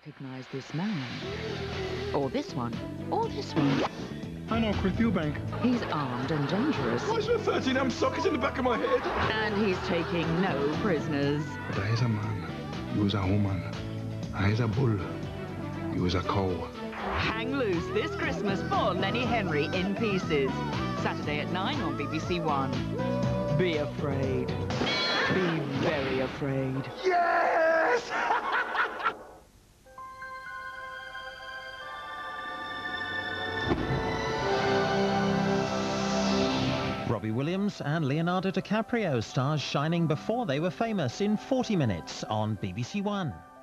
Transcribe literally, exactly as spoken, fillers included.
recognize this man. Or this one. Or this one. I know Chris Eubank. He's armed and dangerous. Why's there thirteen amp sockets in the back of my head? And he's taking no prisoners. But I is a man. You is a woman. I is a bull. You is a cow. Hang loose this Christmas for Lenny Henry In Pieces. Saturday at nine on B B C One. Be afraid. Be very afraid. Yes! Robbie Williams and Leonardo DiCaprio stars shining before they were famous in forty minutes on B B C One.